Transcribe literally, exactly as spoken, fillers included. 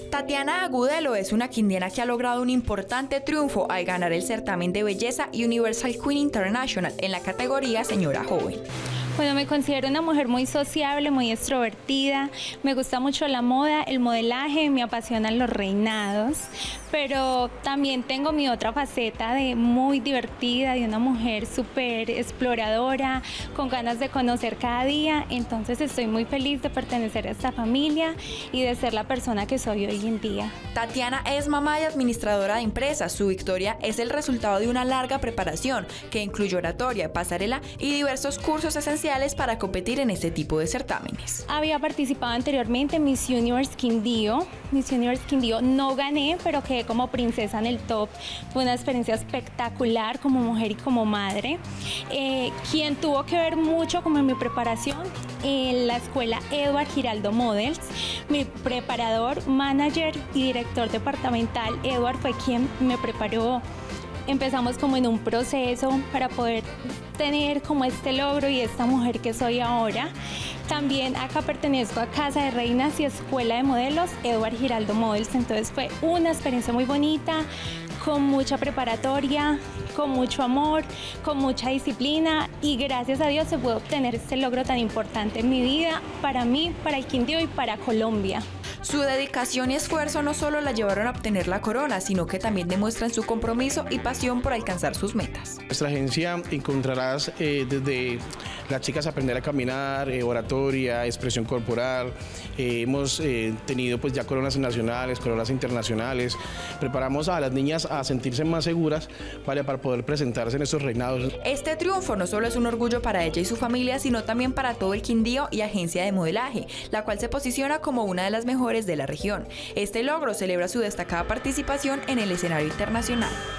Tatiana Agudelo es una quindiana que ha logrado un importante triunfo al ganar el certamen de belleza Universal Queen International en la categoría Señora Joven. Bueno, me considero una mujer muy sociable, muy extrovertida, me gusta mucho la moda, el modelaje, me apasionan los reinados, pero también tengo mi otra faceta de muy divertida, de una mujer súper exploradora, con ganas de conocer cada día, entonces estoy muy feliz de pertenecer a esta familia y de ser la persona que soy hoy en día. Tatiana es mamá y administradora de empresas. Su victoria es el resultado de una larga preparación que incluye oratoria, pasarela y diversos cursos esenciales para competir en este tipo de certámenes. Había participado anteriormente en Miss Universe Quindío. Miss Universe Quindío no gané, pero quedé como princesa en el top. Fue una experiencia espectacular como mujer y como madre. Eh, quien tuvo que ver mucho como en mi preparación en la escuela Edward Giraldo Models. Mi preparador, manager y director departamental Edward fue quien me preparó. Empezamos como en un proceso para poder tener como este logro y esta mujer que soy ahora. También acá pertenezco a Casa de Reinas y Escuela de Modelos Edward Giraldo Models, entonces fue una experiencia muy bonita, con mucha preparatoria, con mucho amor, con mucha disciplina y gracias a Dios se pudo obtener este logro tan importante en mi vida, para mí, para el Quindío y para Colombia. Su dedicación y esfuerzo no solo la llevaron a obtener la corona, sino que también demuestran su compromiso y pasión por alcanzar sus metas. En nuestra agencia encontrarás eh, desde las chicas aprender a caminar, eh, oratoria, expresión corporal. Eh, hemos eh, tenido pues ya coronas nacionales, coronas internacionales. Preparamos a las niñas a sentirse más seguras, ¿vale?, para poder presentarse en estos reinados. Este triunfo no solo es un orgullo para ella y su familia, sino también para todo el Quindío y agencia de modelaje, la cual se posiciona como una de las mejores de la región. Este logro celebra su destacada participación en el escenario internacional.